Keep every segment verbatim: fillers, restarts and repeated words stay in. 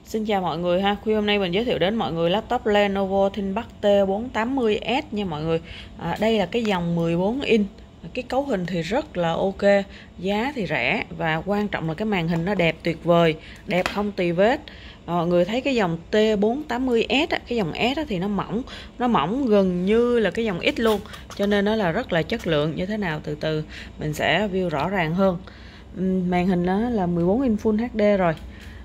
Xin chào mọi người ha. Khuya hôm nay mình giới thiệu đến mọi người laptop Lenovo ThinkPad T bốn tám mươi S nha mọi người. à, Đây là cái dòng mười bốn inch. Cái cấu hình thì rất là ok, giá thì rẻ và quan trọng là cái màn hình nó đẹp tuyệt vời, đẹp không tì vết. à, Mọi người thấy cái dòng T bốn tám mươi S á, cái dòng S á, thì nó mỏng, nó mỏng gần như là cái dòng X luôn, cho nên nó là rất là chất lượng. Như thế nào từ từ mình sẽ view rõ ràng hơn. Màn hình nó là mười bốn inch Full hát đê rồi,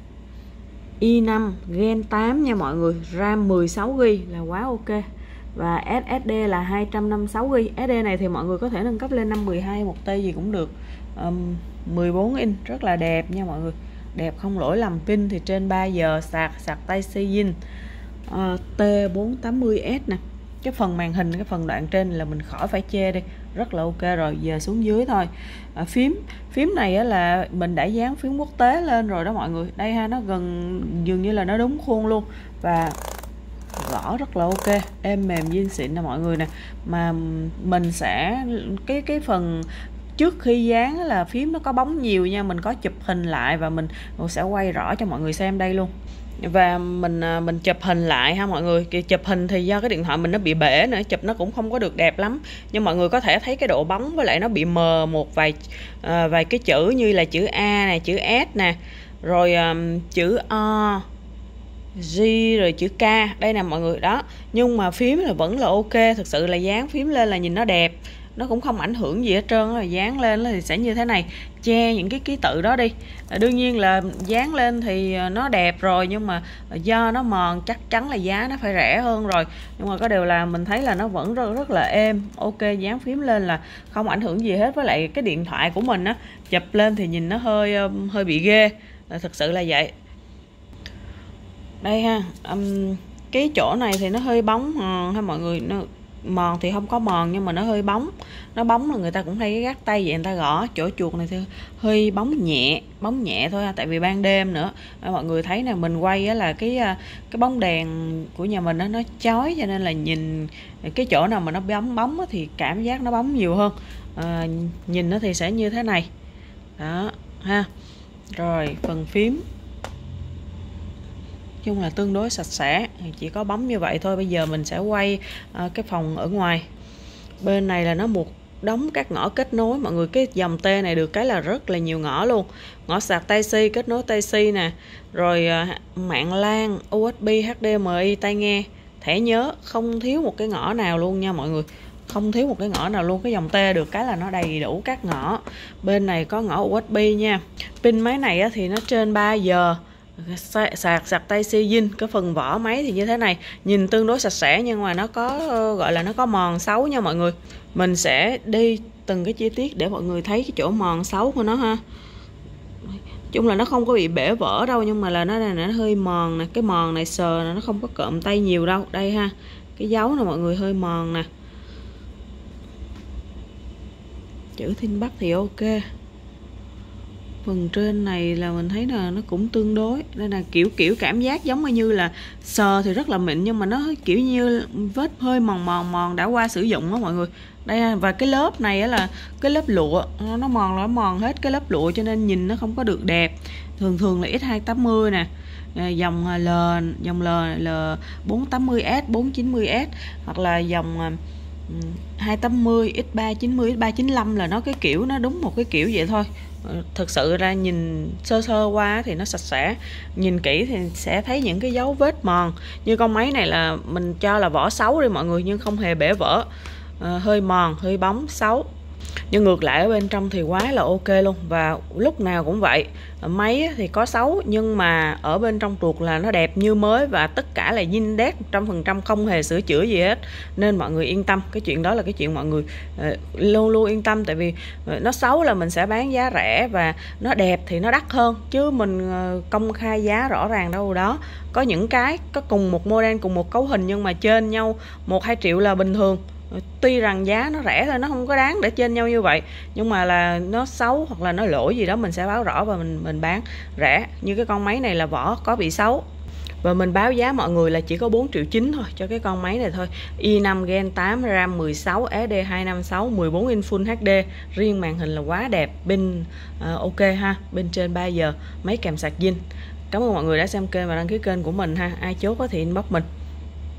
i năm Gen tám nha mọi người, RAM mười sáu gi bi là quá ok, và ét ét đê là hai trăm năm mươi sáu gi bi. ét ét đê này thì mọi người có thể nâng cấp lên năm mười hai, một tê gì cũng được. um, mười bốn inch rất là đẹp nha mọi người, đẹp không lỗi lầm. Pin thì trên ba giờ, sạc sạc Type-C zin. uh, T bốn tám mươi S nè, cái phần màn hình, cái phần đoạn trên là mình khỏi phải chê đi, rất là ok rồi. Giờ xuống dưới thôi. à, phím phím này á, là mình đã dán phím quốc tế lên rồi đó mọi người. Đây ha, nó gần dường như là nó đúng khuôn luôn, và gõ rất là ok, êm mềm zin xịn nè mọi người nè. Mà mình sẽ cái cái phần trước khi dán là phím nó có bóng nhiều nha, mình có chụp hình lại và mình sẽ quay rõ cho mọi người xem đây luôn. Và mình mình chụp hình lại ha mọi người. Chụp hình thì do cái điện thoại mình nó bị bể nữa, chụp nó cũng không có được đẹp lắm, nhưng mọi người có thể thấy cái độ bóng với lại nó bị mờ một vài uh, vài cái chữ như là chữ A này, chữ S nè, rồi um, chữ O, G, rồi chữ K đây nè mọi người đó. Nhưng mà phím là vẫn là ok, thực sự là dán phím lên là nhìn nó đẹp, nó cũng không ảnh hưởng gì hết trơn. Là dán lên thì sẽ như thế này, che những cái ký tự đó đi. à, đương nhiên là dán lên thì nó đẹp rồi, nhưng mà do nó mòn chắc chắn là giá nó phải rẻ hơn rồi. Nhưng mà có điều là mình thấy là nó vẫn rất rất là êm, ok. Dán phím lên là không ảnh hưởng gì hết. Với lại cái điện thoại của mình á, chụp lên thì nhìn nó hơi hơi bị ghê, à, thực sự là vậy. Đây ha, um, cái chỗ này thì nó hơi bóng mòn ha mọi người. Nó mòn thì không có mòn, nhưng mà nó hơi bóng. Nó bóng là người ta cũng hay cái gác tay vậy, người ta gõ chỗ chuột này thì hơi bóng nhẹ, bóng nhẹ thôi ha, tại vì ban đêm nữa. à, mọi người thấy nè, mình quay á là cái cái bóng đèn của nhà mình đó, nó chói, cho nên là nhìn cái chỗ nào mà nó bóng bóng á, thì cảm giác nó bóng nhiều hơn. à, nhìn nó thì sẽ như thế này đó ha. Rồi phần phím chung là tương đối sạch sẽ, chỉ có bấm như vậy thôi. Bây giờ mình sẽ quay à, cái phòng ở ngoài. Bên này là nó một đống các ngõ kết nối mọi người. Cái dòng T này được cái là rất là nhiều ngõ luôn. Ngõ sạc Type-C, kết nối Type-C nè, rồi à, mạng LAN, u ét bê, hát đê em i, tai nghe, thẻ nhớ, không thiếu một cái ngõ nào luôn nha mọi người, không thiếu một cái ngõ nào luôn. Cái dòng T được cái là nó đầy đủ các ngõ. Bên này có ngõ u ét bê nha. Pin máy này á, thì nó trên ba giờ, sạc sạc Type-C zin. Cái phần vỏ máy thì như thế này, nhìn tương đối sạch sẽ, nhưng mà nó có gọi là nó có mòn xấu nha mọi người. Mình sẽ đi từng cái chi tiết để mọi người thấy cái chỗ mòn xấu của nó ha. Chung là nó không có bị bể vỡ đâu, nhưng mà là nó này nó hơi mòn nè. Cái mòn này sờ nó không có cộm tay nhiều đâu. Đây ha, cái dấu nè mọi người, hơi mòn nè. Chữ ThinkPad thì ok. Phần trên này là mình thấy là nó cũng tương đối. Đây là kiểu kiểu cảm giác giống như là sờ thì rất là mịn, nhưng mà nó kiểu như vết hơi mòn mòn mòn đã qua sử dụng đó mọi người. Đây, và cái lớp này là cái lớp lụa, nó mòn nó mòn hết cái lớp lụa, cho nên nhìn nó không có được đẹp. Thường thường là X hai tám mươi nè, dòng L, dòng L, L bốn tám mươi S, bốn chín mươi S, hoặc là dòng hai tám mươi, X ba chín mươi, X ba chín lăm là nó cái kiểu, nó đúng một cái kiểu vậy thôi. Thực sự ra nhìn sơ sơ qua thì nó sạch sẽ, nhìn kỹ thì sẽ thấy những cái dấu vết mòn. Như con máy này là mình cho là vỏ xấu đi mọi người, nhưng không hề bể vỡ. à, hơi mòn, hơi bóng, xấu. Nhưng ngược lại ở bên trong thì quá là ok luôn. Và lúc nào cũng vậy, máy thì có xấu, nhưng mà ở bên trong ruột là nó đẹp như mới, và tất cả là zin đét một trăm phần trăm, không hề sửa chữa gì hết. Nên mọi người yên tâm, cái chuyện đó là cái chuyện mọi người uh, luôn luôn yên tâm. Tại vì uh, nó xấu là mình sẽ bán giá rẻ, và nó đẹp thì nó đắt hơn, chứ mình uh, công khai giá rõ ràng đâu đó. Có những cái có cùng một model, cùng một cấu hình, nhưng mà trên nhau một hai triệu là bình thường. Tuy rằng giá nó rẻ thôi, nó không có đáng để trên nhau như vậy, nhưng mà là nó xấu hoặc là nó lỗi gì đó mình sẽ báo rõ và mình mình bán rẻ. Như cái con máy này là vỏ có bị xấu, và mình báo giá mọi người là chỉ có bốn triệu chín thôi cho cái con máy này thôi. i năm Gen tám, RAM mười sáu, ét ét đê hai năm sáu, mười bốn inch Full hát đê. Riêng màn hình là quá đẹp. Pin uh, ok ha, bên trên ba giờ, máy kèm sạc zin. Cảm ơn mọi người đã xem kênh và đăng ký kênh của mình ha. Ai chốt thì inbox mình.